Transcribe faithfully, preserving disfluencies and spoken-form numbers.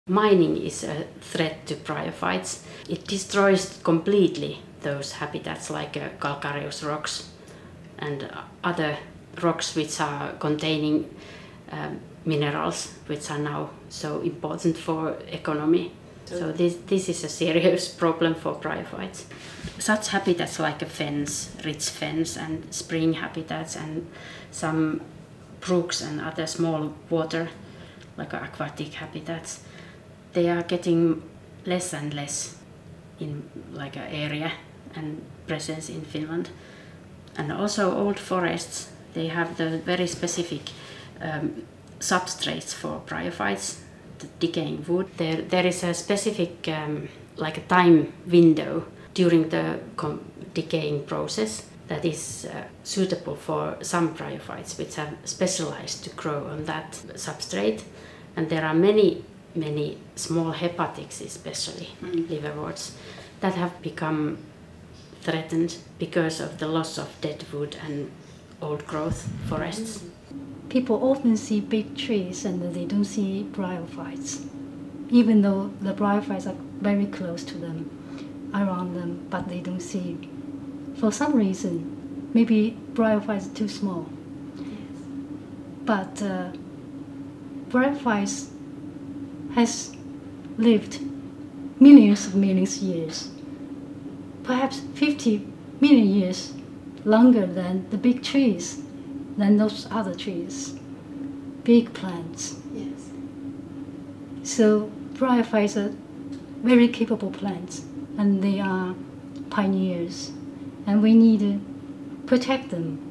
Mining is a threat to bryophytes. It destroys completely those habitats like uh, calcareous rocks and other rocks which are containing um, minerals which are now so important for economy. So this, this is a serious problem for bryophytes. Such habitats like a fence, rich fence and spring habitats and some brooks and other small water like aquatic habitats, they are getting less and less in like an area and presence in Finland. And also old forests, they have the very specific um, substrates for bryophytes, the decaying wood. There, there is a specific um, like a time window during the decaying process that is uh, suitable for some bryophytes which have specialized to grow on that substrate. And there are many, many small hepatics, especially mm. liverworts, that have become threatened because of the loss of dead wood and old growth forests. People often see big trees and they don't see bryophytes, even though the bryophytes are very close to them, around them, but they don't see. For some reason, maybe bryophytes are too small. But uh, bryophytes has lived millions of millions of years, perhaps fifty million years longer than the big trees, than those other trees, big plants. Yes. So bryophytes are very capable plants and they are pioneers and we need to protect them.